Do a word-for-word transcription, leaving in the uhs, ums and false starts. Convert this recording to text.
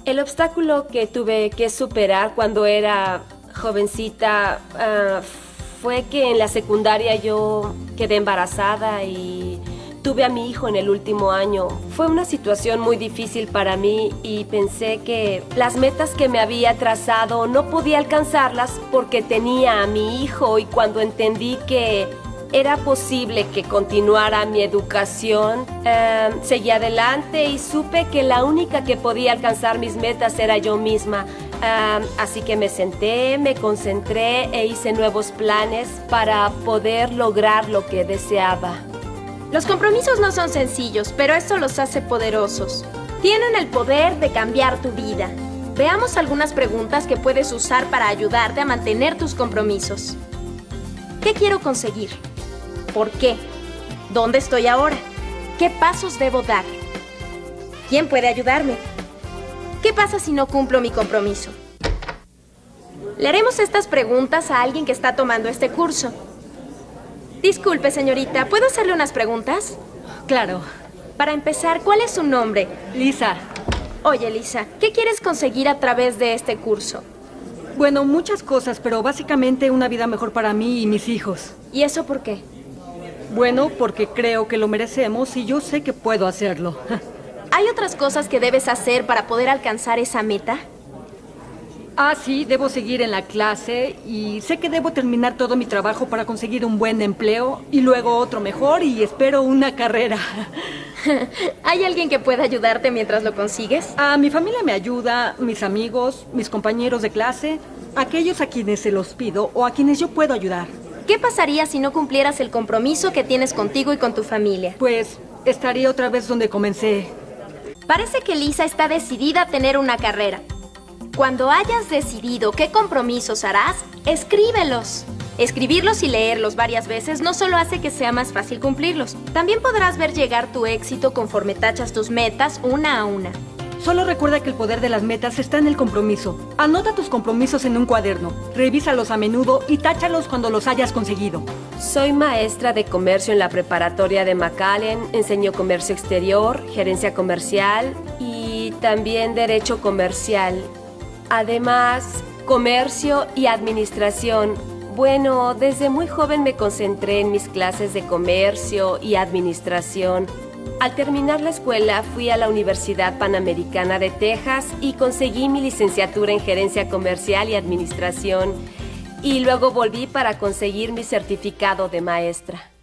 El obstáculo que tuve que superar cuando era jovencita uh, fue que en la secundaria yo quedé embarazada y tuve a mi hijo en el último año. Fue una situación muy difícil para mí y pensé que las metas que me había trazado no podía alcanzarlas porque tenía a mi hijo, y cuando entendí que era posible que continuara mi educación, eh, seguí adelante y supe que la única que podía alcanzar mis metas era yo misma. Uh, así que me senté, me concentré e hice nuevos planes para poder lograr lo que deseaba. Los compromisos no son sencillos, pero esto los hace poderosos. Tienen el poder de cambiar tu vida. Veamos algunas preguntas que puedes usar para ayudarte a mantener tus compromisos. ¿Qué quiero conseguir? ¿Por qué? ¿Dónde estoy ahora? ¿Qué pasos debo dar? ¿Quién puede ayudarme? ¿Qué pasa si no cumplo mi compromiso? Le haremos estas preguntas a alguien que está tomando este curso. Disculpe, señorita, ¿puedo hacerle unas preguntas? Claro. Para empezar, ¿cuál es su nombre? Lisa. Oye, Lisa, ¿qué quieres conseguir a través de este curso? Bueno, muchas cosas, pero básicamente una vida mejor para mí y mis hijos. ¿Y eso por qué? Bueno, porque creo que lo merecemos y yo sé que puedo hacerlo. ¿Hay otras cosas que debes hacer para poder alcanzar esa meta? Ah, sí, debo seguir en la clase y sé que debo terminar todo mi trabajo para conseguir un buen empleo y luego otro mejor y espero una carrera. ¿Hay alguien que pueda ayudarte mientras lo consigues? Ah, mi familia me ayuda, mis amigos, mis compañeros de clase, aquellos a quienes se los pido o a quienes yo puedo ayudar. ¿Qué pasaría si no cumplieras el compromiso que tienes contigo y con tu familia? Pues estaría otra vez donde comencé. Parece que Lisa está decidida a tener una carrera. Cuando hayas decidido qué compromisos harás, escríbelos. Escribirlos y leerlos varias veces no solo hace que sea más fácil cumplirlos, también podrás ver llegar tu éxito conforme tachas tus metas una a una. Solo recuerda que el poder de las metas está en el compromiso. Anota tus compromisos en un cuaderno, revísalos a menudo y táchalos cuando los hayas conseguido. Soy maestra de comercio en la preparatoria de McAllen, enseño comercio exterior, gerencia comercial y también derecho comercial. Además, comercio y administración. Bueno, desde muy joven me concentré en mis clases de comercio y administración. Al terminar la escuela, fui a la Universidad Panamericana de Texas y conseguí mi licenciatura en gerencia comercial y administración. Y luego volví para conseguir mi certificado de maestra.